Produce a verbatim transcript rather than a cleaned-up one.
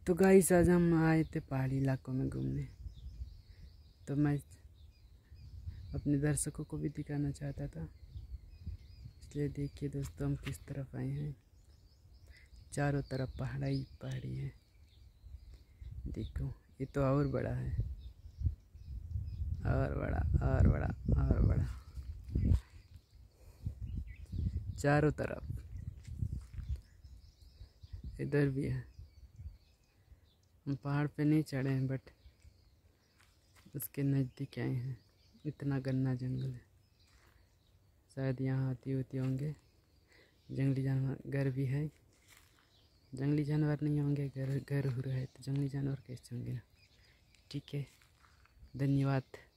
तो गाइस आज हम आए थे पहाड़ी इलाकों में घूमने। तो मैं अपने दर्शकों को भी दिखाना चाहता था, इसलिए देखिए दोस्तों हम किस तरफ आए हैं। चारों तरफ पहाड़ी पहाड़ी है। देखो ये तो और बड़ा है, और बड़ा और बड़ा और बड़ा, चारों तरफ। इधर भी है। हम पहाड़ पे नहीं चढ़े हैं, बट उसके नज़दीक आए हैं। इतना घना जंगल है। शायद यहाँ हाथी होती होंगे। जंगली जानवर घर भी है। जंगली जानवर नहीं होंगे, घर घर हुर है तो जंगली जानवर कैसे होंगे ना। ठीक है, धन्यवाद।